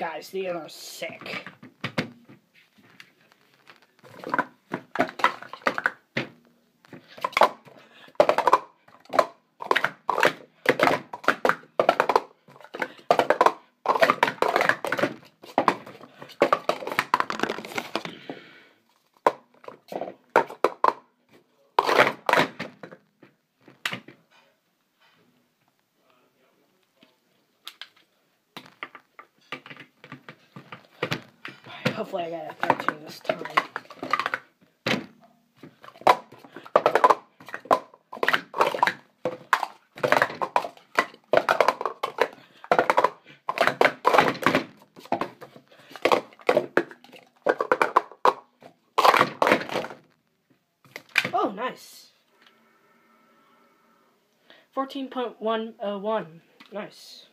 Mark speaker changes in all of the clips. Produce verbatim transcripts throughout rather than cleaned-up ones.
Speaker 1: Guys, these are sick. Hopefully I got a thirteen this time. Oh, nice. fourteen point one oh one. Nice.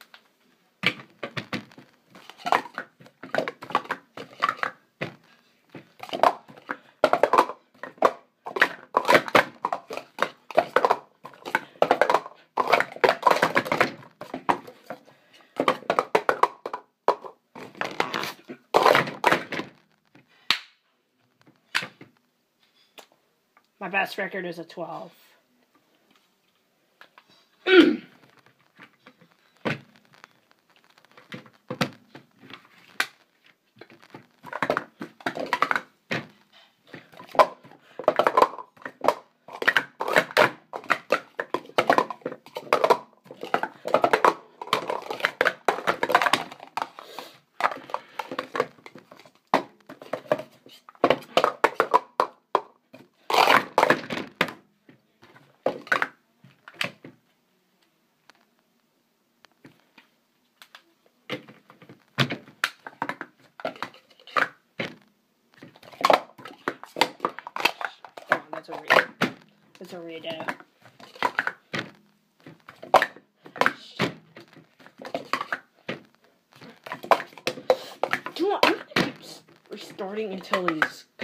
Speaker 1: My best record is a twelve. That's a redo. That's a redo. Do you know what? I'm gonna keep restarting until he's